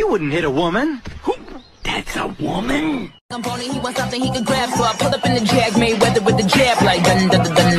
You wouldn't hit a woman. That's a woman? I'm pony, he wants something he can grab, so I pull up in the Jag, Mayweather with the jab, like dun dun dun dun.